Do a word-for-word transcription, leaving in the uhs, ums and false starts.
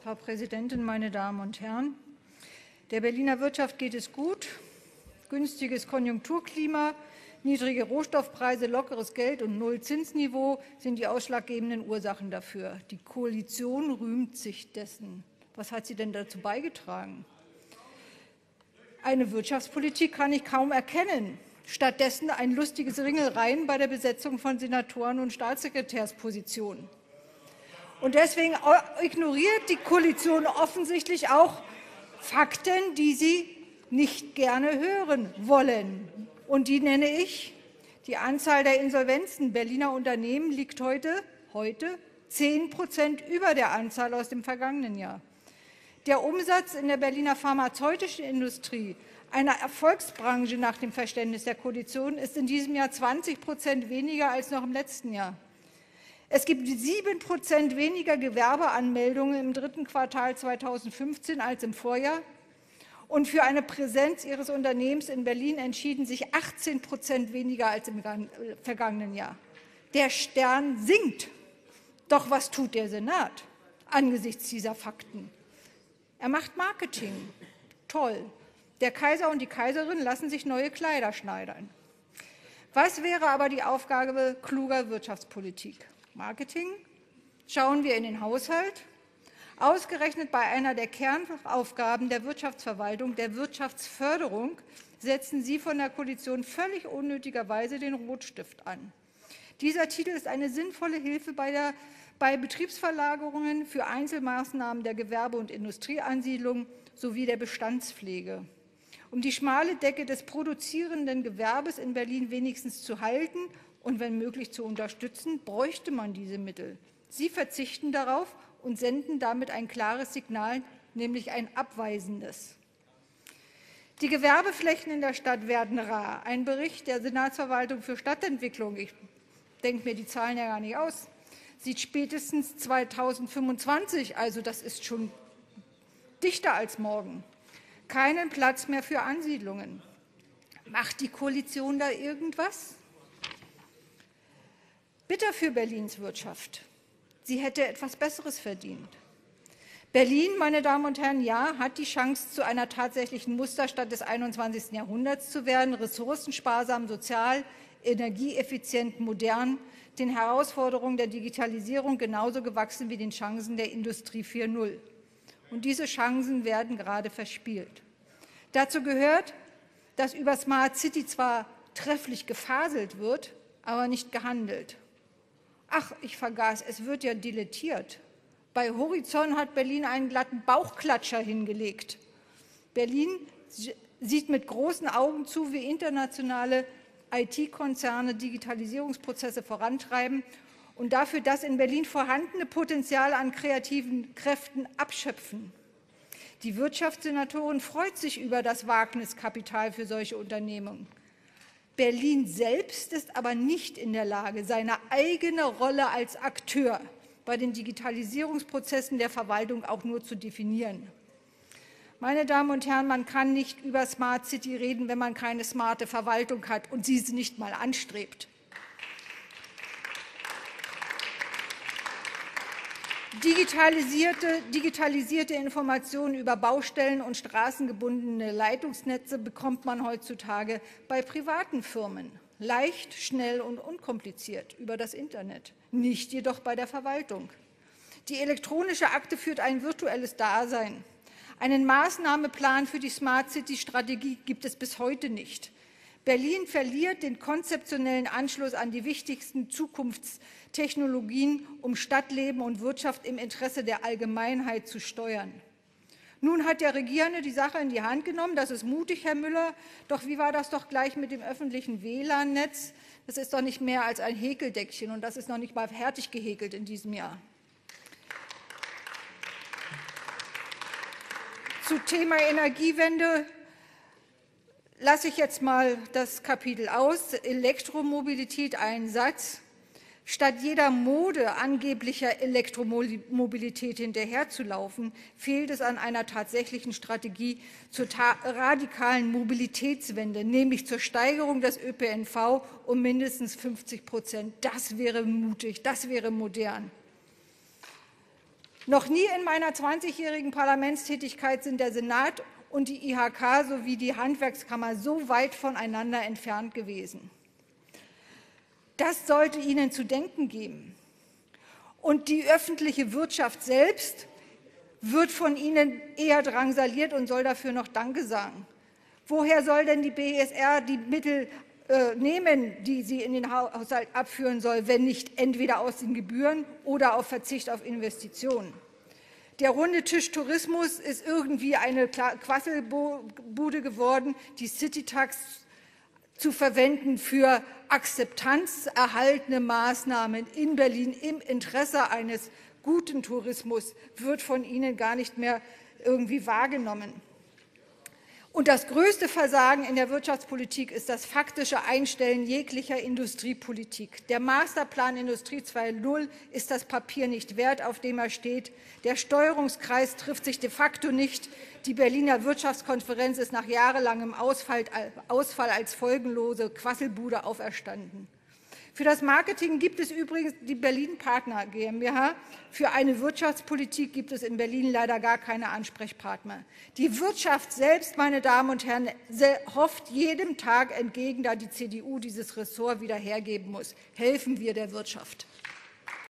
Frau Präsidentin, meine Damen und Herren! Der Berliner Wirtschaft geht es gut. Günstiges Konjunkturklima, niedrige Rohstoffpreise, lockeres Geld und Nullzinsniveau sind die ausschlaggebenden Ursachen dafür. Die Koalition rühmt sich dessen. Was hat sie denn dazu beigetragen? Eine Wirtschaftspolitik kann ich kaum erkennen. Stattdessen ein lustiges Ringelreihen bei der Besetzung von Senatoren- und Staatssekretärspositionen. Und deswegen ignoriert die Koalition offensichtlich auch Fakten, die sie nicht gerne hören wollen. Und die nenne ich: Die Anzahl der Insolvenzen Berliner Unternehmen liegt heute, heute zehn Prozent über der Anzahl aus dem vergangenen Jahr. Der Umsatz in der Berliner pharmazeutischen Industrie, einer Erfolgsbranche nach dem Verständnis der Koalition, ist in diesem Jahr zwanzig Prozent weniger als noch im letzten Jahr. Es gibt sieben Prozent weniger Gewerbeanmeldungen im dritten Quartal zweitausendfünfzehn als im Vorjahr. Und für eine Präsenz Ihres Unternehmens in Berlin entschieden sich achtzehn Prozent weniger als im vergangenen Jahr. Der Stern sinkt. Doch was tut der Senat angesichts dieser Fakten? Er macht Marketing. Toll. Der Kaiser und die Kaiserin lassen sich neue Kleider schneidern. Was wäre aber die Aufgabe kluger Wirtschaftspolitik? Marketing? Schauen wir in den Haushalt. Ausgerechnet bei einer der Kernaufgaben der Wirtschaftsverwaltung, der Wirtschaftsförderung, setzen Sie von der Koalition völlig unnötigerweise den Rotstift an. Dieser Titel ist eine sinnvolle Hilfe bei, der, bei Betriebsverlagerungen für Einzelmaßnahmen der Gewerbe- und Industrieansiedlung sowie der Bestandspflege. Um die schmale Decke des produzierenden Gewerbes in Berlin wenigstens zu halten und wenn möglich zu unterstützen, bräuchte man diese Mittel. Sie verzichten darauf und senden damit ein klares Signal, nämlich ein abweisendes. Die Gewerbeflächen in der Stadt werden rar. Ein Bericht der Senatsverwaltung für Stadtentwicklung, ich denke mir die Zahlen ja gar nicht aus, sieht spätestens zweitausendfünfundzwanzig, also das ist schon dichter als morgen, keinen Platz mehr für Ansiedlungen. Macht die Koalition da irgendwas? Bitter für Berlins Wirtschaft. Sie hätte etwas Besseres verdient. Berlin, meine Damen und Herren, ja, hat die Chance, zu einer tatsächlichen Musterstadt des einundzwanzigsten Jahrhunderts zu werden, ressourcensparsam, sozial, energieeffizient, modern, den Herausforderungen der Digitalisierung genauso gewachsen wie den Chancen der Industrie vier Punkt null. Und diese Chancen werden gerade verspielt. Dazu gehört, dass über Smart City zwar trefflich gefaselt wird, aber nicht gehandelt. Ach, ich vergaß, es wird ja dilettiert. Bei Horizont hat Berlin einen glatten Bauchklatscher hingelegt. Berlin sieht mit großen Augen zu, wie internationale I T-Konzerne Digitalisierungsprozesse vorantreiben und dafür das in Berlin vorhandene Potenzial an kreativen Kräften abschöpfen. Die Wirtschaftssenatorin freut sich über das Wagniskapital für solche Unternehmungen. Berlin selbst ist aber nicht in der Lage, seine eigene Rolle als Akteur bei den Digitalisierungsprozessen der Verwaltung auch nur zu definieren. Meine Damen und Herren, man kann nicht über Smart City reden, wenn man keine smarte Verwaltung hat und sie nicht mal anstrebt. Digitalisierte, digitalisierte Informationen über Baustellen und straßengebundene Leitungsnetze bekommt man heutzutage bei privaten Firmen. Leicht, schnell und unkompliziert über das Internet, nicht jedoch bei der Verwaltung. Die elektronische Akte führt ein virtuelles Dasein. Einen Maßnahmeplan für die Smart City-Strategie gibt es bis heute nicht. Berlin verliert den konzeptionellen Anschluss an die wichtigsten Zukunftstechnologien, um Stadtleben und Wirtschaft im Interesse der Allgemeinheit zu steuern. Nun hat der Regierende die Sache in die Hand genommen. Das ist mutig, Herr Müller. Doch wie war das doch gleich mit dem öffentlichen W L A N-Netz? Das ist doch nicht mehr als ein Häkeldeckchen, und das ist noch nicht mal fertig gehäkelt in diesem Jahr. Zu Thema Energiewende lasse ich jetzt mal das Kapitel aus. Elektromobilität, ein Satz. Statt jeder Mode angeblicher Elektromobilität hinterherzulaufen, fehlt es an einer tatsächlichen Strategie zur radikalen Mobilitätswende, nämlich zur Steigerung des Ö P N V um mindestens fünfzig Prozent. Das wäre mutig, das wäre modern. Noch nie in meiner zwanzigjährigen Parlamentstätigkeit sind der Senat und die I H K sowie die Handwerkskammer so weit voneinander entfernt gewesen. Das sollte Ihnen zu denken geben. Und die öffentliche Wirtschaft selbst wird von Ihnen eher drangsaliert und soll dafür noch Danke sagen. Woher soll denn die B S R die Mittel äh, nehmen, die sie in den Haushalt abführen soll, wenn nicht entweder aus den Gebühren oder auf Verzicht auf Investitionen? Der runde Tisch Tourismus ist irgendwie eine Quasselbude geworden, die Citytax zu verwenden für akzeptanzerhaltende Maßnahmen in Berlin im Interesse eines guten Tourismus wird von Ihnen gar nicht mehr irgendwie wahrgenommen. Und das größte Versagen in der Wirtschaftspolitik ist das faktische Einstellen jeglicher Industriepolitik. Der Masterplan Industrie zwei Punkt null ist das Papier nicht wert, auf dem er steht. Der Steuerungskreis trifft sich de facto nicht. Die Berliner Wirtschaftskonferenz ist nach jahrelangem Ausfall, Ausfall als folgenlose Quasselbude auferstanden. Für das Marketing gibt es übrigens die Berlin Partner GmbH. Für eine Wirtschaftspolitik gibt es in Berlin leider gar keine Ansprechpartner. Die Wirtschaft selbst, meine Damen und Herren, hofft jedem Tag entgegen, da die C D U dieses Ressort wieder hergeben muss. Helfen wir der Wirtschaft.